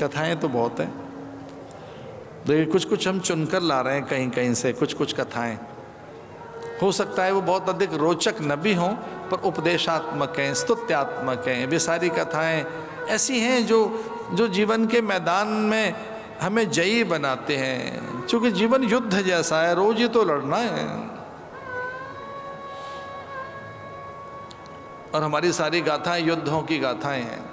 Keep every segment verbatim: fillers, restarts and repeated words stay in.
कथाएं तो बहुत हैं, देखिए कुछ कुछ हम चुनकर ला रहे हैं कहीं कहीं से, कुछ कुछ कथाएं हो सकता है वो बहुत अधिक रोचक न भी हों पर उपदेशात्मक हैं, स्तुत्यात्मक हैं। वे सारी कथाएं ऐसी हैं जो जो जीवन के मैदान में हमें जयी बनाते हैं, क्योंकि जीवन युद्ध जैसा है, रोज ही तो लड़ना है। और हमारी सारी गाथाएं युद्धों की गाथाएं हैं।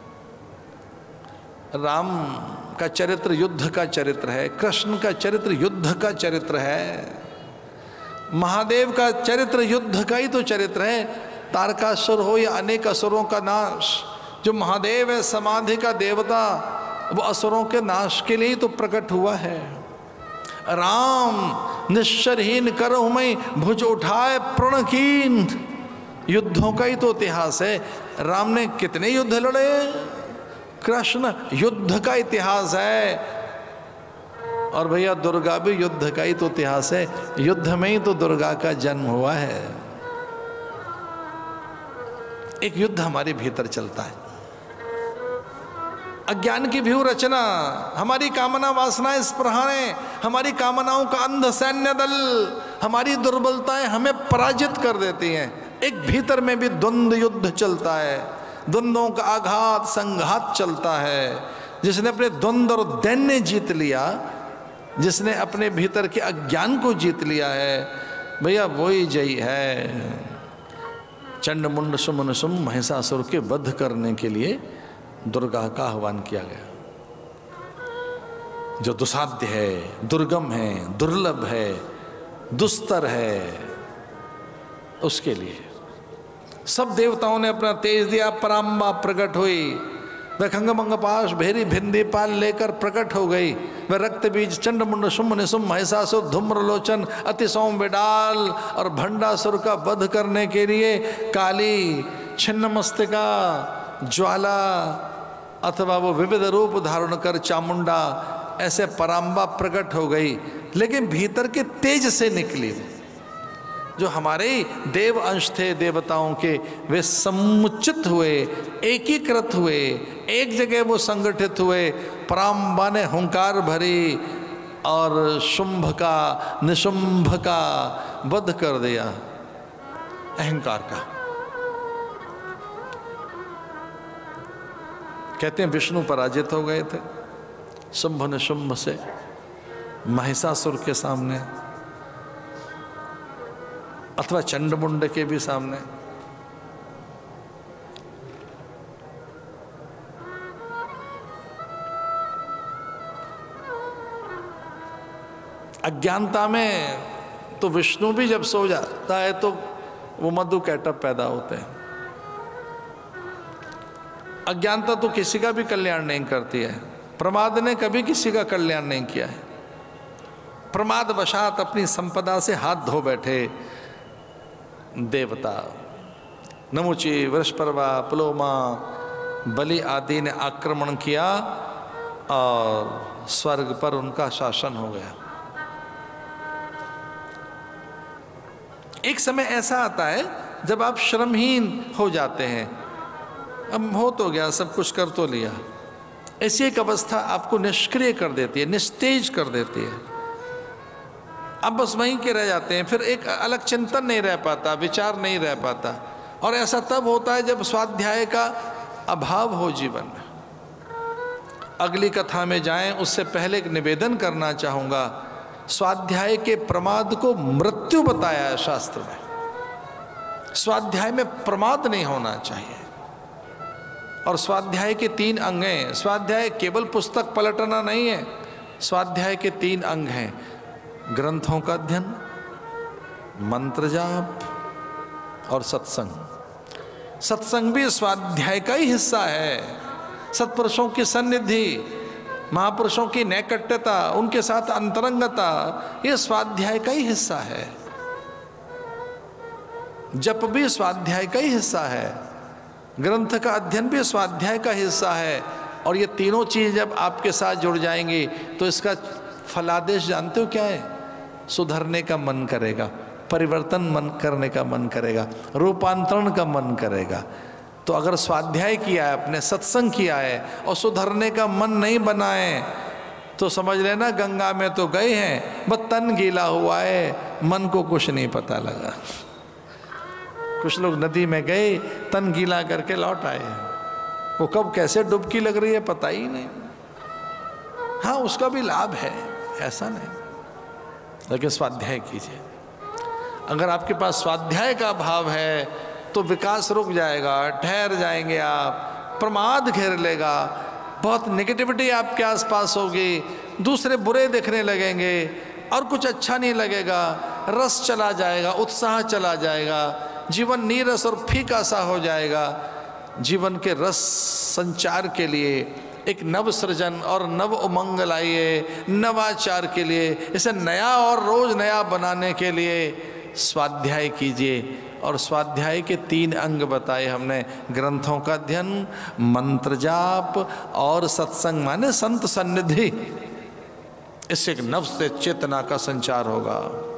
राम का चरित्र युद्ध का चरित्र है, कृष्ण का चरित्र युद्ध का चरित्र है, महादेव का चरित्र युद्ध का ही तो चरित्र है। तारकासुर हो या अनेक असुरों का नाश, जो महादेव है समाधि का देवता, वो असुरों के नाश के लिए ही तो प्रकट हुआ है। राम निश्चरहीन करहु मैं भुज उठाए प्रणकीन, युद्धों का ही तो इतिहास है। राम ने कितने युद्ध लड़े, कृष्ण युद्ध का इतिहास है। और भैया दुर्गा भी युद्ध का ही तो इतिहास है, युद्ध में ही तो दुर्गा का जन्म हुआ है। एक युद्ध हमारे भीतर चलता है, अज्ञान की व्यूह रचना, हमारी कामना वासनाएं स्पृहाएं, हमारी कामनाओं का अंध सैन्य दल, हमारी दुर्बलताएं हमें पराजित कर देती हैं। एक भीतर में भी द्वंद्व युद्ध चलता है, द्वंद्वों का आघात संघात चलता है। जिसने अपने द्वंद्व और दैन्य जीत लिया, जिसने अपने भीतर के अज्ञान को जीत लिया है, भैया वही जयी है। चंड मुंड सुमन सुम महिषासुर के वध करने के लिए दुर्गा का आह्वान किया गया, जो दुसाध्य है, दुर्गम है, दुर्लभ है, दुस्तर है, उसके लिए सब देवताओं ने अपना तेज दिया। पराम्बा प्रकट हुई, वह खंगमंग पाश भेरी भिंदी पाल लेकर प्रकट हो गई। वह रक्त बीज चंड मुंड शुम्भ निशुम्भ महिषासुर धूम्रलोचन अति सौम विडाल और भंडासुर का वध करने के लिए काली छिन्न मस्तिका ज्वाला अथवा वो विविध रूप धारण कर चामुंडा ऐसे पराम्बा प्रकट हो गई। लेकिन भीतर के तेज से निकली, जो हमारे देव अंश थे देवताओं के, वे समुचित हुए, एकीकृत हुए, एक जगह वो संगठित हुए। पराम्बा ने हुंकार भरी और शुंभ का निशुंभ का वध कर दिया, अहंकार का। कहते हैं विष्णु पराजित हो गए थे शुंभ निशुंभ से महिषासुर के सामने, अथवा चंडमुंड के भी सामने। अज्ञानता में तो विष्णु भी जब सो जाता है तो वो मधु कैटअप पैदा होते हैं। अज्ञानता तो किसी का भी कल्याण नहीं करती है, प्रमाद ने कभी किसी का कल्याण नहीं किया है। प्रमाद वशात अपनी संपदा से हाथ धो बैठे देवता, नमुची, वृषपर्वा, पुलोमा, बलि आदि ने आक्रमण किया और स्वर्ग पर उनका शासन हो गया। एक समय ऐसा आता है जब आप श्रमहीन हो जाते हैं, अब हो तो गया, सब कुछ कर तो लिया, ऐसी एक अवस्था आपको निष्क्रिय कर देती है, निस्तेज कर देती है। अब बस वहीं के रह जाते हैं, फिर एक अलग चिंतन नहीं रह पाता, विचार नहीं रह पाता। और ऐसा तब होता है जब स्वाध्याय का अभाव हो जीवन में। अगली कथा में जाएं उससे पहले एक निवेदन करना चाहूँगा। स्वाध्याय के प्रमाद को मृत्यु बताया है शास्त्र में। स्वाध्याय में प्रमाद नहीं होना चाहिए। और स्वाध्याय के तीन अंग हैं। स्वाध्याय केवल पुस्तक पलटना नहीं है, स्वाध्याय के तीन अंग हैं, ग्रंथों का अध्ययन, मंत्र जाप और सत्संग। सत्संग भी स्वाध्याय का ही हिस्सा है। सत्पुरुषों की सन्निधि, महापुरुषों की नैकट्यता, उनके साथ अंतरंगता, ये स्वाध्याय का ही हिस्सा है। जप भी स्वाध्याय का ही हिस्सा है, ग्रंथ का अध्ययन भी स्वाध्याय का हिस्सा है। और ये तीनों चीज़ जब आपके साथ जुड़ जाएंगी तो इसका फलादेश जानते हो क्या है? सुधरने का मन करेगा, परिवर्तन मन करने का मन करेगा, रूपांतरण का मन करेगा। तो अगर स्वाध्याय किया है, अपने सत्संग किया है और सुधरने का मन नहीं बनाए तो समझ लेना गंगा में तो गए हैं, बस तन गीला हुआ है, मन को कुछ नहीं पता लगा। कुछ लोग नदी में गए, तन गीला करके लौट आए, वो कब कैसे डुबकी लग रही है पता ही नहीं। हाँ, उसका भी लाभ है, ऐसा नहीं, लेकिन स्वाध्याय कीजिए। अगर आपके पास स्वाध्याय का भाव है तो विकास रुक जाएगा, ठहर जाएंगे आप, प्रमाद घेर लेगा, बहुत नेगेटिविटी आपके आसपास होगी, दूसरे बुरे दिखने लगेंगे और कुछ अच्छा नहीं लगेगा, रस चला जाएगा, उत्साह चला जाएगा, जीवन नीरस और फीका सा हो जाएगा। जीवन के रस संचार के लिए एक नव सृजन और नव उमंग लाइए, नवाचार के लिए, इसे नया और रोज नया बनाने के लिए स्वाध्याय कीजिए। और स्वाध्याय के तीन अंग बताए हमने, ग्रंथों का अध्ययन, मंत्र जाप और सत्संग माने संत सन्निधि। इससे एक नव से चेतना का संचार होगा।